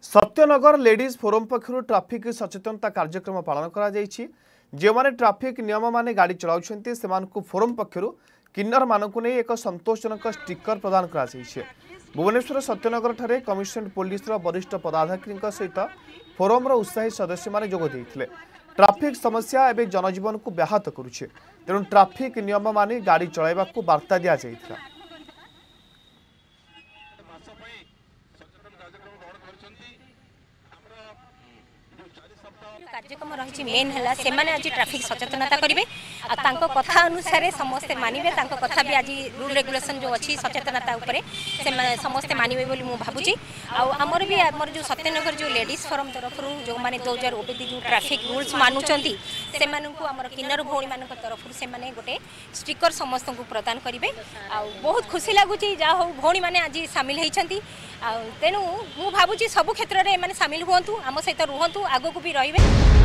Satya Nagar ladies forum पक्षर traffic सचेतनता कार्यक्रम पालन करा जायछि। जे माने ट्राफिक नियम माने गाड़ी चलाउछन्ति सेमानकु फोरम पक्षर किन्नर मानकु नै एक संतोषजनक स्टिकर प्रदान करा जायछि। भुवनेश्वर सत्यनगर ठारे कमिशनरेट पुलिस वरिष्ठ पदाधिकारी सहित फोरम उत्साही सदस्य माने जोग देइथिले। ट्राफिक समस्या एवं जनजीवन को व्याहत करुछे, तेणु ट्राफिक नियम माने गाड़ी चलाइबाकु वार्ता दिया जायथिला। कार्यक्रम रही मेन है से आज ट्रैफिक सचेतनता करेंगे कथा अनुसार समस्ते मानवे कथा भी आज रूल रेगुलेशन जो अच्छी सचेतनता उपर समस्ते मानवे बोली मुझे भावुची। आमर भी आमर जो सत्यनगर जो लेडीज फोरम तरफ जो मैंने 2000 ओबीसी जो ट्रैफिक रूल्स मानुंट से आमर किन्नर भौणी मान तरफ से गोटे स्टिकर समस्त को प्रदान करेंगे। बहुत खुशी लगुच जहाँ हो भौणी मैंने आज सामिल होती। तेणु मुझे भावुची सब क्षेत्र में सामिल हूँ, आम सहित रुहतु, आगू भी रे।